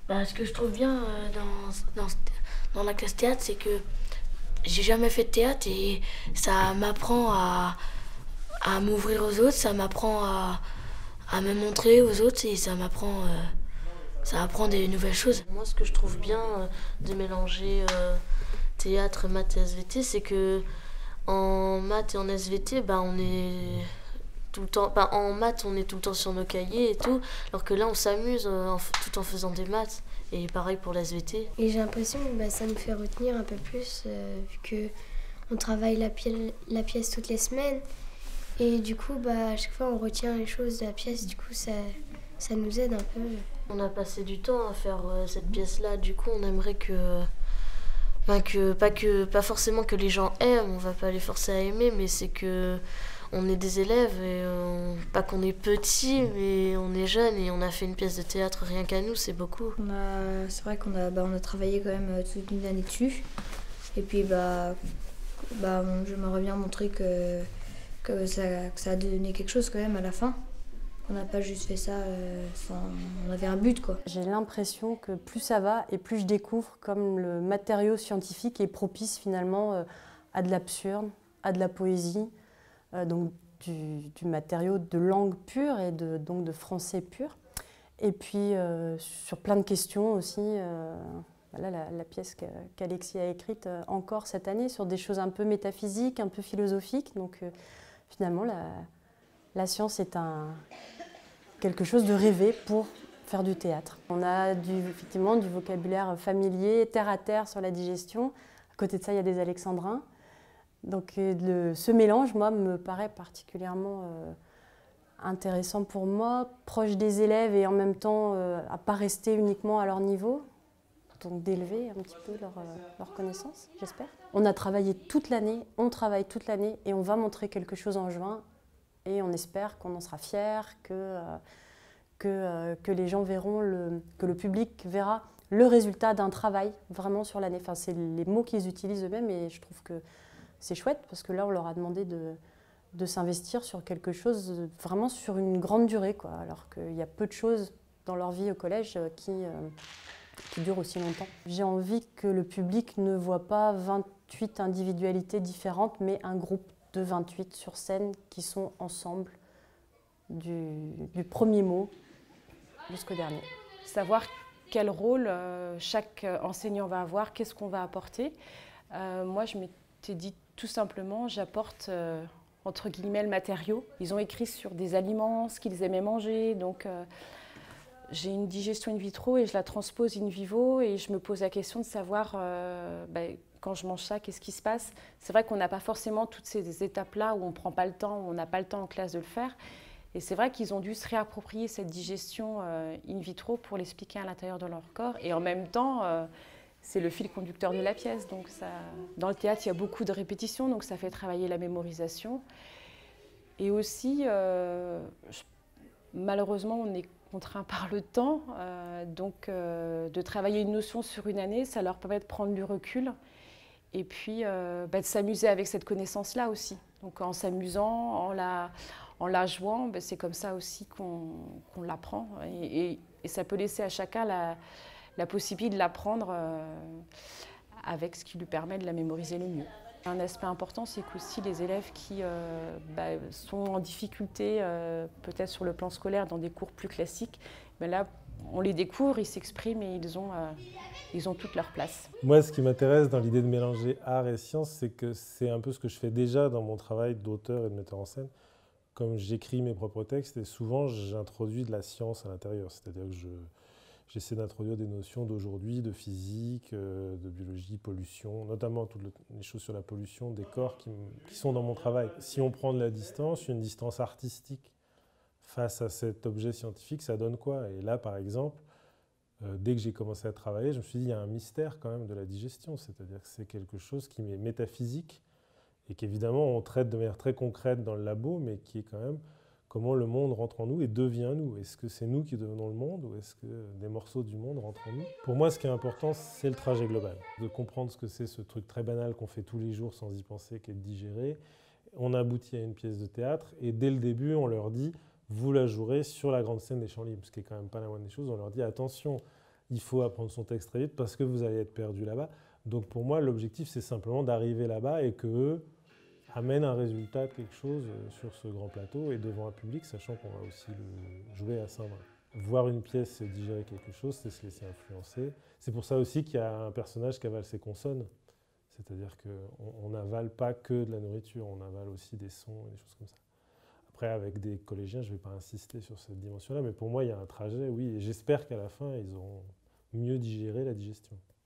Ce que je trouve bien dans la classe théâtre, c'est que j'ai jamais fait de théâtre et ça m'apprend à m'ouvrir aux autres, ça m'apprend à me montrer aux autres et ça apprend des nouvelles choses. Moi, ce que je trouve bien de mélanger théâtre, maths et SVT, c'est que en maths et en SVT, on est tout le temps. En maths, on est tout le temps sur nos cahiers et tout, alors que là, on s'amuse tout en faisant des maths. Et pareil pour la SVT. Et j'ai l'impression que ça nous fait retenir un peu plus, vu que on travaille la pièce toutes les semaines. Et du coup, à chaque fois, on retient les choses de la pièce. Du coup, ça nous aide un peu. On a passé du temps à faire cette pièce-là. Du coup, on aimerait pas forcément que les gens aiment, on va pas les forcer à aimer, mais c'est que on est des élèves et pas qu'on est petits, mais on est jeunes et on a fait une pièce de théâtre rien qu'à nous, c'est beaucoup. C'est vrai on a travaillé quand même toute une année dessus. Et puis j'aimerais bien montrer que ça a donné quelque chose quand même à la fin. On n'a pas juste fait ça sans... On avait un but, quoi. J'ai l'impression que plus ça va et plus je découvre comme le matériau scientifique est propice finalement à de l'absurde, à de la poésie, donc du matériau de langue pure et donc de français pur. Et puis sur plein de questions aussi, voilà la pièce qu'Alexis a écrite encore cette année sur des choses un peu métaphysiques, un peu philosophiques. Donc finalement la science est quelque chose de rêvé pour faire du théâtre. On a effectivement du vocabulaire familier, terre à terre sur la digestion. À côté de ça, il y a des alexandrins. Donc ce mélange, moi, me paraît particulièrement intéressant pour moi, proche des élèves et en même temps à ne pas rester uniquement à leur niveau, donc d'élever un petit peu leur connaissance, j'espère. On a travaillé toute l'année, on travaille toute l'année et on va montrer quelque chose en juin et on espère qu'on en sera fiers, que les gens verront, que le public verra le résultat d'un travail vraiment sur l'année. Enfin, c'est les mots qu'ils utilisent eux-mêmes et je trouve que c'est chouette parce que là, on leur a demandé de s'investir sur quelque chose vraiment sur une grande durée, quoi, alors qu'il y a peu de choses dans leur vie au collège qui durent aussi longtemps. J'ai envie que le public ne voit pas 28 individualités différentes, mais un groupe de 28 sur scène qui sont ensemble du premier mot jusqu'au dernier. Savoir quel rôle chaque enseignant va avoir, qu'est-ce qu'on va apporter. Moi, je m'étais dit tout simplement, j'apporte entre guillemets le matériau. Ils ont écrit sur des aliments, ce qu'ils aimaient manger, donc j'ai une digestion in vitro et je la transpose in vivo et je me pose la question de savoir quand je mange ça, qu'est-ce qui se passe. C'est vrai qu'on n'a pas forcément toutes ces étapes-là où on ne prend pas le temps, où on n'a pas le temps en classe de le faire. Et c'est vrai qu'ils ont dû se réapproprier cette digestion in vitro pour l'expliquer à l'intérieur de leur corps. Et en même temps, c'est le fil conducteur de la pièce. Donc dans le théâtre, il y a beaucoup de répétitions, donc ça fait travailler la mémorisation. Et aussi, malheureusement, on est contraint par le temps. De travailler une notion sur une année, ça leur permet de prendre du recul. Et puis de s'amuser avec cette connaissance-là aussi. Donc en s'amusant, en la jouant, c'est comme ça aussi qu'on l'apprend. Et ça peut laisser à chacun la possibilité de l'apprendre avec ce qui lui permet de la mémoriser le mieux. Un aspect important, c'est qu'aussi les élèves qui sont en difficulté, peut-être sur le plan scolaire, dans des cours plus classiques, là, on les découvre, ils s'expriment et ils ont toute leur place. Moi, ce qui m'intéresse dans l'idée de mélanger art et science, c'est que c'est un peu ce que je fais déjà dans mon travail d'auteur et de metteur en scène. Comme j'écris mes propres textes, et souvent j'introduis de la science à l'intérieur, c'est-à-dire que j'essaie d'introduire des notions d'aujourd'hui, de physique, de biologie, pollution, notamment toutes les choses sur la pollution des corps qui sont dans mon travail. Si on prend de la distance, une distance artistique face à cet objet scientifique, ça donne quoi? Et là, par exemple, dès que j'ai commencé à travailler, je me suis dit, il y a un mystère quand même de la digestion, c'est-à-dire que c'est quelque chose qui est métaphysique et qu'évidemment on traite de manière très concrète dans le labo, mais qui est quand même comment le monde rentre en nous et devient nous. Est-ce que c'est nous qui devenons le monde ou est-ce que des morceaux du monde rentrent en nous? Pour moi, ce qui est important, c'est le trajet global. De comprendre ce que c'est ce truc très banal qu'on fait tous les jours sans y penser, qui est de digérer. On aboutit à une pièce de théâtre et dès le début, on leur dit vous la jouerez sur la grande scène des Champs Libres, ce qui est quand même pas la moindre des choses. On leur dit attention, il faut apprendre son texte très vite parce que vous allez être perdu là-bas. Donc pour moi, l'objectif, c'est simplement d'arriver là-bas et qu'eux amènent un résultat de quelque chose sur ce grand plateau et devant un public, sachant qu'on va aussi le jouer à Saint-Ouen. Voir une pièce, c'est digérer quelque chose, c'est se laisser influencer. C'est pour ça aussi qu'il y a un personnage qui avale ses consonnes. C'est-à-dire qu'on n'avale pas que de la nourriture, on avale aussi des sons et des choses comme ça. Après, avec des collégiens, je ne vais pas insister sur cette dimension-là, mais pour moi, il y a un trajet, oui, et j'espère qu'à la fin, ils auront mieux digéré la digestion.